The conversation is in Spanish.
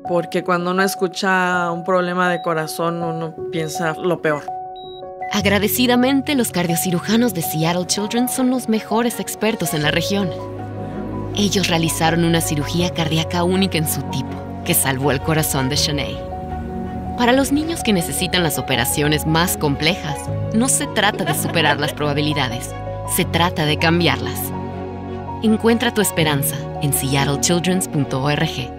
porque cuando uno escucha un problema de corazón, uno piensa lo peor. Agradecidamente, los cardiocirujanos de Seattle Children's son los mejores expertos en la región. Ellos realizaron una cirugía cardíaca única en su tipo, que salvó el corazón de Shanae. Para los niños que necesitan las operaciones más complejas, no se trata de superar las probabilidades, se trata de cambiarlas. Encuentra tu esperanza en seattlechildrens.org.